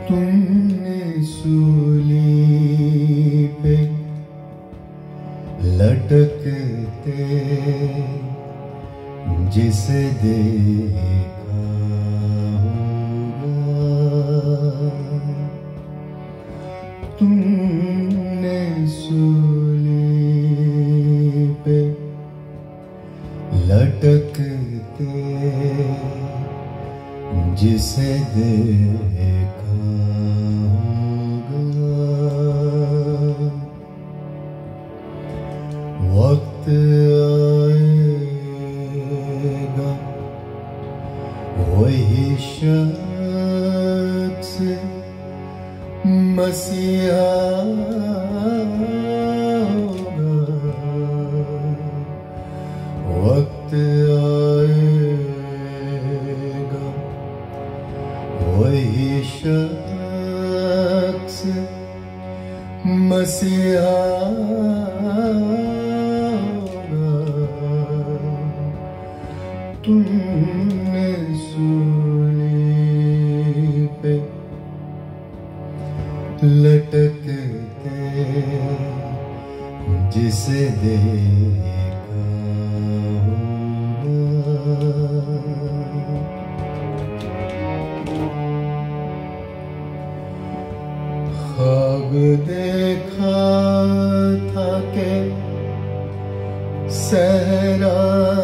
तुमने सूली पे लटकते जिसे देखा होगा, तुमने सूली पे लटकते जिसे देखा होगा, वक्त आएगा वही शख्स मसीहा होगा, वक्त आएगा वही शख्स मसीहा होगा, तुमने सूली पे लटकते जिसे देखा होगा। ख्वाब देखा था के सहरा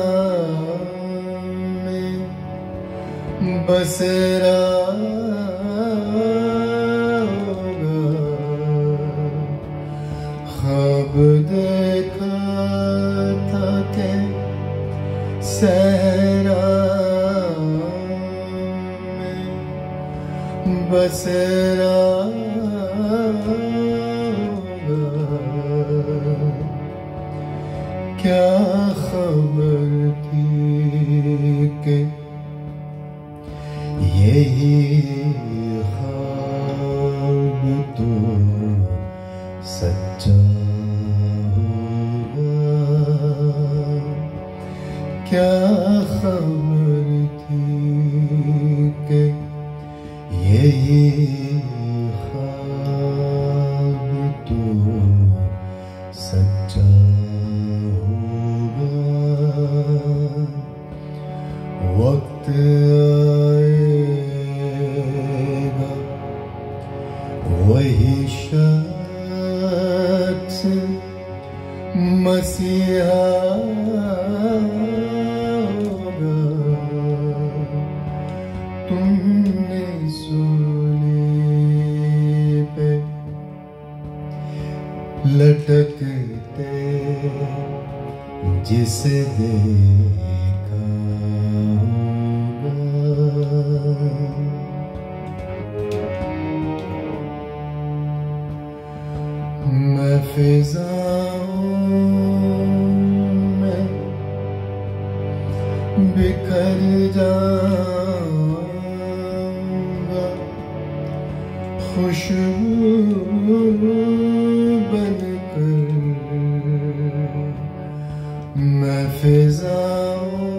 में बसेरा होगा, ख्वाब देखा था के सहरा में बसेरा होगा, क्या खबर थी कि यही ख्वाब तो सच्चा होगा, क्या खबर थी कि यही ख्वाब तो सच्चा होगा, वक्त आएगा वही शख्स मसीहा होगा, तुमने सूली पे लटकते जिसे देखा होगा, मैं फिजाओं में बिखर जाऊंगा, खुशबू बनकर मैं फिजाओं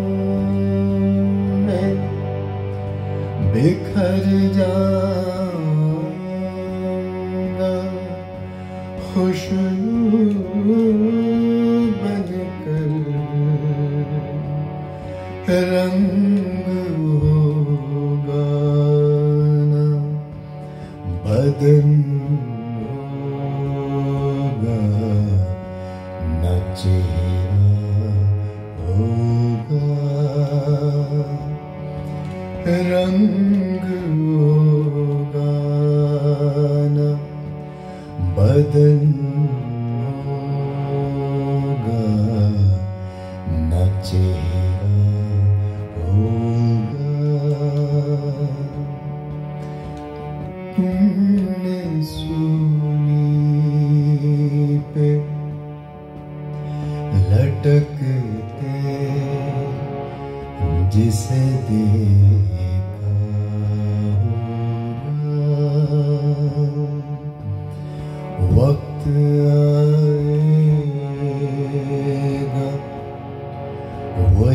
में बिखर जाऊंगा, खुशबू बनकर रंग होगा ना बदन होगा न चेहरा होगा, रंग होगा न बदन होगा न चेहरा होगा, तुमने सूली पे लटकते जिसे देखा होगा, वक्त आएगा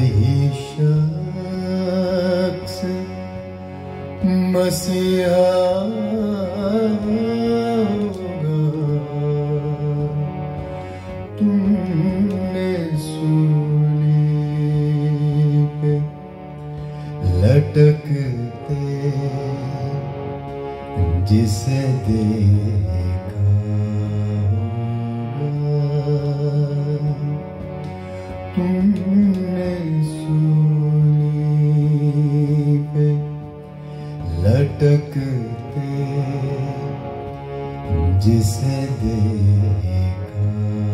मसीहा तुमने सूली पे लटकते जिसे देखा होगा, तुमने सूली पे लटकते जिसे देखा